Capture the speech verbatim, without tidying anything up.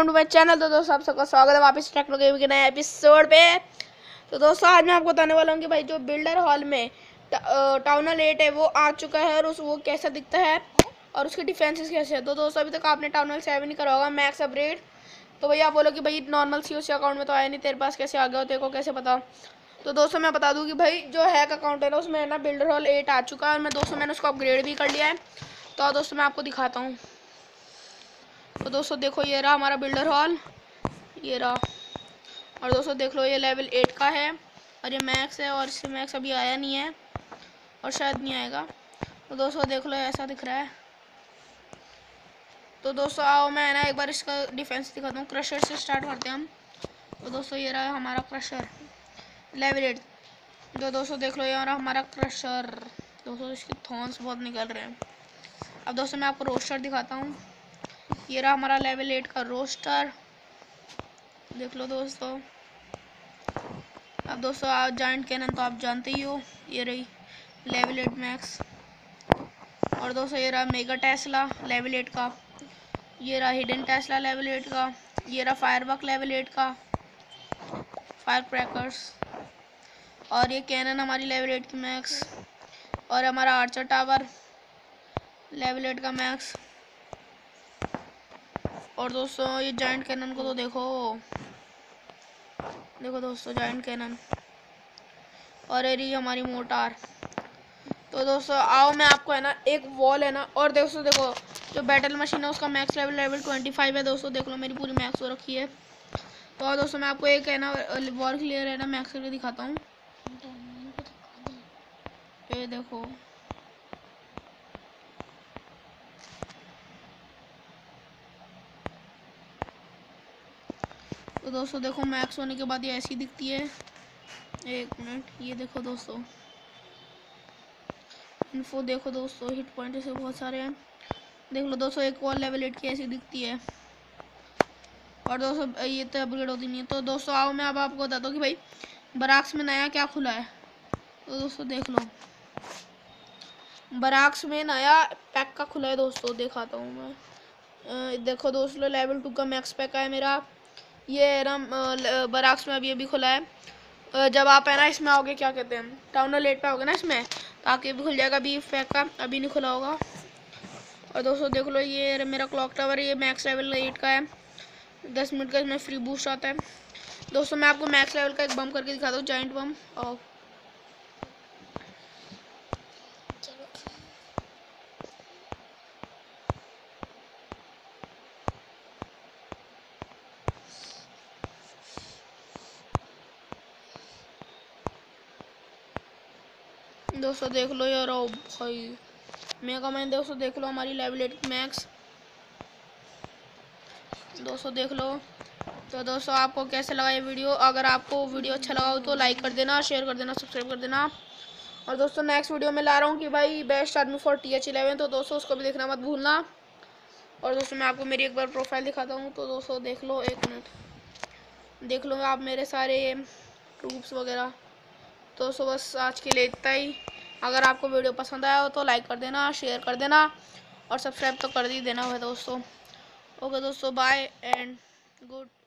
Welcome to my channel. तो दोस्तों आप सबका स्वागत है वापस टेक्नो गेम के नए एपिसोड पे। तो दोस्तों आज मैं आपको बताने वाला हूँ कि भाई जो बिल्डर हॉल में टाउन हॉल एट है वो आ चुका है और उस वो कैसा दिखता है और उसके डिफेंसेस कैसे है। तो दोस्तों अभी तक आपने टाउन हॉल सेवन ही करा होगा मैक्स अपग्रेड। तो भाई आप बोलो कि भाई नॉर्मल सी उसी अकाउंट में तो आया नहीं, तेरे पास कैसे आ गया, तेरे को कैसे पता। तो दोस्तों मैं बता दूँ कि भाई जो हैक अकाउंट है ना उसमें ना बिल्डर हॉल एट आ चुका है और मैं दोस्तों मैंने उसको अपग्रेड भी कर लिया है। तो दोस्तों मैं आपको दिखाता हूँ। तो दोस्तों देखो ये रहा हमारा बिल्डर हॉल, ये रहा। और दोस्तों देख लो ये लेवल एट का है और ये मैक्स है और इससे मैक्स अभी आया नहीं है और शायद नहीं आएगा। तो दोस्तों देख लो ऐसा दिख रहा है। तो दोस्तों आओ मैं ना एक बार इसका डिफेंस दिखाता हूँ। क्रशर से स्टार्ट करते हैं हम। तो दोस्तों ये रहा हमारा क्रशर लेवल एट। तो दोस्तों देख लो ये रहा हमारा क्रशर। दोस्तों इसके थॉर्न्स बहुत निकल रहे हैं। अब दोस्तों मैं आपको रोस्टर दिखाता हूँ। ये रहा हमारा लेवल एट का रोस्टर, देख लो दोस्तों। अब दोस्तों आप जाइंट कैनन तो आप जानते ही हो, ये रही लेवल एट मैक्स। और दोस्तों ये रहा मेगा टेस्ला लेवल एट का, ये रहा हिडन टेस्ला लेवल एट का, ये रहा फायरवर्क लेवल एट का फायर क्रैकर्स। और ये कैनन हमारी लेवल एट की मैक्स और हमारा आर्चर टावर लेवल एट का मैक्स। और दोस्तों ये जाइंट कैनन को तो देखो, देखो दोस्तों जाइंट कैनन। और ये रही हमारी मोटार। तो दोस्तों आओ मैं आपको है ना एक वॉल है ना, और दोस्तों देखो जो बैटल मशीन है उसका max level level twenty five है। दोस्तों देख लो मेरी पूरी मैक्स हो रखी है। तो और दोस्तों मैं आपको एक है ना वॉल क्लियर है ना मैक्स करके दिखाता हूँ। ये देखो तो दोस्तों देखो मैक्स होने के बाद ये ऐसी दिखती है। एक मिनट, ये देखो दोस्तों इन्फो देखो दोस्तों, हिट पॉइंट से बहुत सारे हैं। देख लो दोस्तों एक और लेवल एट की ऐसी दिखती है। और दोस्तों ये तो अपग्रेड होती नहीं है। तो दोस्तों आओ मैं अब आपको बताता हूँ कि भाई बराक्स में नया क्या खुला है। तो दोस्तों देख लो बराक्स में नया पैक का खुला है। दोस्तों दिखाता हूँ मैं। देखो दोस्तों लेवल टू का मैक्स पैक है मेरा, ये है ना बराक्स में अभी अभी खुला है। जब आप है ना इसमें आओगे क्या कहते हैं टाउन हॉल एट पे आओगे ना इसमें, तो आके भी खुल जाएगा। अभी पैक का अभी नहीं खुला होगा। और दोस्तों देख लो ये मेरा क्लॉक टावर, ये मैक्स लेवल एट का है। दस मिनट का इसमें फ्री बूस्ट आता है। दोस्तों मैं आपको मैक्स लेवल का एक बम करके दिखाता हूँ, जाइंट बम। और दोस्तों देख लो यार ओ भाई मेगा मैन। दोस्तों देख लो हमारी लेवल एट मैक्स। दोस्तों देख लो। तो दोस्तों आपको कैसे लगा ये वीडियो? अगर आपको वीडियो अच्छा लगा हो तो लाइक कर देना, शेयर कर देना, सब्सक्राइब कर देना। और दोस्तों नेक्स्ट वीडियो में ला रहा हूँ कि भाई best army for T H eleven. तो दोस्तों उसको भी देखना मत भूलना। और दोस्तों मैं आपको मेरी एक बार प्रोफाइल दिखाता हूँ। तो दोस्तों देख लो, एक मिनट देख लो आप मेरे सारे ट्रूप्स वगैरह। तो दोस्तों बस आज के लिए इतना ही। अगर आपको वीडियो पसंद आया हो तो लाइक कर देना, शेयर कर देना और सब्सक्राइब तो कर ही देना है दोस्तों। ओके दोस्तों, बाय एंड गुड।